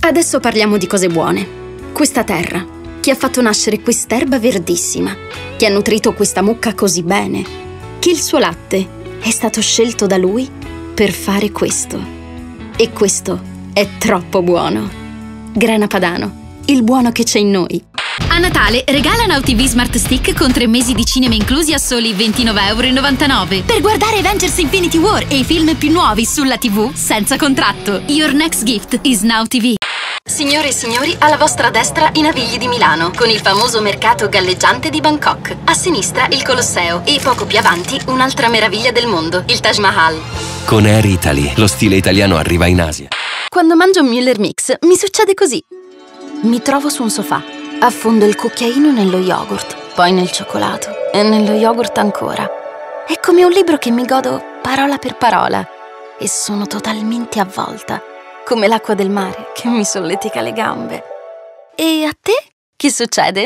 Adesso parliamo di cose buone. Questa terra, che ha fatto nascere quest'erba verdissima, che ha nutrito questa mucca così bene, che il suo latte è stato scelto da lui per fare questo. E questo è troppo buono. Grana Padano, il buono che c'è in noi. A Natale regala Now TV Smart Stick con 3 mesi di cinema inclusi a soli €29,99 per guardare Avengers Infinity War e i film più nuovi sulla TV senza contratto. Your next gift is Now TV. Signore e signori, alla vostra destra i Navigli di Milano, con il famoso mercato galleggiante di Bangkok. A sinistra il Colosseo e poco più avanti un'altra meraviglia del mondo, il Taj Mahal. Con Air Italy, lo stile italiano arriva in Asia. Quando mangio un Müller Mix mi succede così. Mi trovo su un sofà, affondo il cucchiaino nello yogurt, poi nel cioccolato e nello yogurt ancora. È come un libro che mi godo parola per parola e sono totalmente avvolta, come l'acqua del mare che mi solletica le gambe. E a te? Che succede?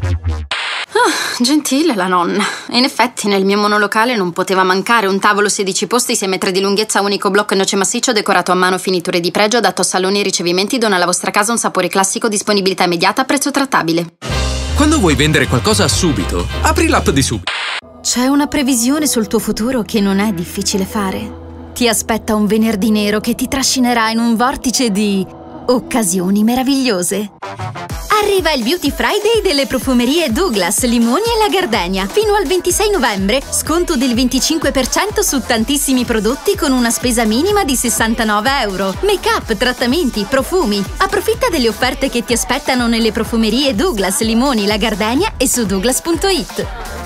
Gentile la nonna. In effetti nel mio monolocale non poteva mancare un tavolo 16 posti, 6 metri di lunghezza, unico blocco in noce massiccio, decorato a mano, finiture di pregio, adatto a saloni e ricevimenti, dona alla vostra casa un sapore classico, disponibilità immediata, prezzo trattabile. Quando vuoi vendere qualcosa subito, apri l'app di Subito. C'è una previsione sul tuo futuro che non è difficile fare. Ti aspetta un venerdì nero che ti trascinerà in un vortice di occasioni meravigliose. Arriva il Beauty Friday delle profumerie Douglas, Limoni e La Gardenia. Fino al 26 novembre, sconto del 25% su tantissimi prodotti con una spesa minima di €69. Make-up, trattamenti, profumi. Approfitta delle offerte che ti aspettano nelle profumerie Douglas, Limoni, La Gardenia e su douglas.it.